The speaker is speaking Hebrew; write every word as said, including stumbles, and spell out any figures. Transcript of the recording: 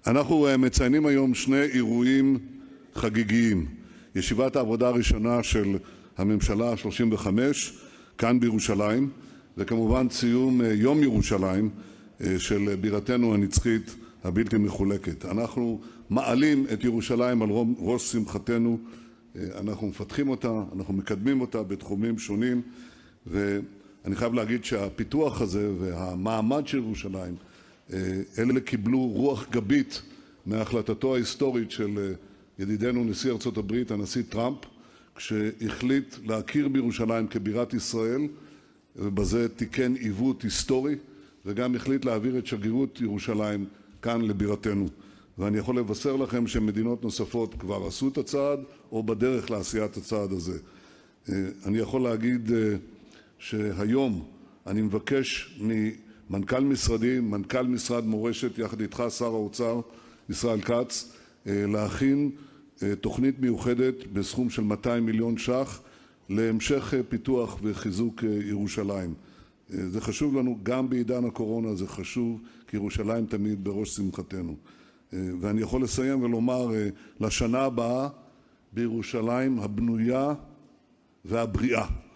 אנחנו מציינים היום שני אירועים חגיגיים. ישיבת העבודה הראשונה של הממשלה ה-שלושים וחמש כאן בירושלים, וכמובן ציון יום ירושלים של בירתנו הנצחית הבלתי מחולקת. אנחנו מעלים את ירושלים על ראש שמחתנו, אנחנו מפתחים אותה, אנחנו מקדמים אותה בתחומים שונים, ואני חייב להגיד שהפיתוח הזה והמעמד של ירושלים, אלה קיבלו רוח גבית מהחלטתו ההיסטורית של ידידנו נשיא ארצות הברית, הנשיא טראמפ, כשהחליט להכיר בירושלים כבירת ישראל, ובזה תיקן עיוות היסטורי, וגם החליט להעביר את שגרירות ירושלים כאן לבירתנו. ואני יכול לבשר לכם שמדינות נוספות כבר עשו את הצעד, או בדרך לעשיית הצעד הזה. אני יכול להגיד שהיום אני מבקש ממנכ"ל משרדי, מנכ"ל משרד מורשת, יחד איתך שר האוצר ישראל כץ, להכין תוכנית מיוחדת בסכום של מאתיים מיליון ש"ח להמשך פיתוח וחיזוק ירושלים. זה חשוב לנו גם בעידן הקורונה, זה חשוב כי ירושלים תמיד בראש שמחתנו. ואני יכול לסיים ולומר, לשנה הבאה בירושלים הבנויה והבריאה.